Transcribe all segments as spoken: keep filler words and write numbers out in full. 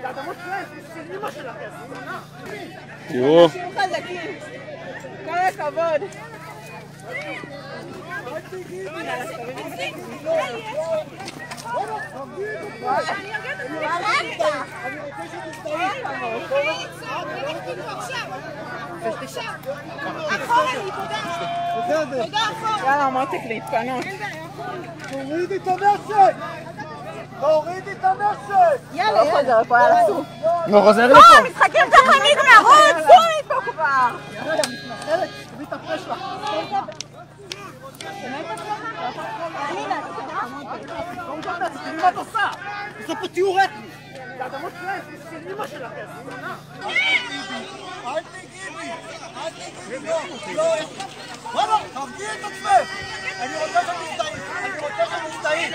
אדמות שלהם, של אמא שלך, תראו. אנשים חזקים. כל הכבוד. יאללה מותק להתפנות. תורידי את הנשק! תורידי את הנשק! יאללה, לא חוזר לפה, יאללה סוף. לא חוזר לפה. לא, המשחקים ככה נגמר, רוץ, בואי פה כבר. יאללה, מתנחלת, תביא את הפה שלך. לא מדברת, תראי מה את עושה! עושה פה טיהור אתני! זה אדמות שלהם, של אמא שלך, אל תגידי! אל תגידי! לא, לא! וואלה, תרגיעי את עצמך! אני רוצה שמזדהים! אני רוצה שמזדהים!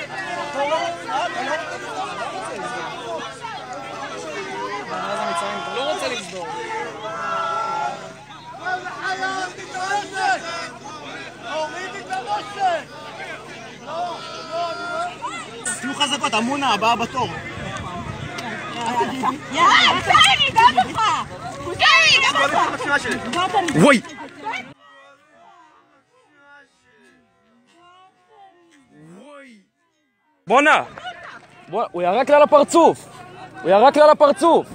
לא רוצה לסדור. תורידי את הנשק! תורידי את הנשק! לא, לא, אני לא... תהיו חזקות, עמונה, הבאה בתור. יאללה, תסיימי, גם אותך! תסיימי, גם אותך! וואי! בואנה! הוא ירק לה לפרצוף! הוא ירק לה לפרצוף!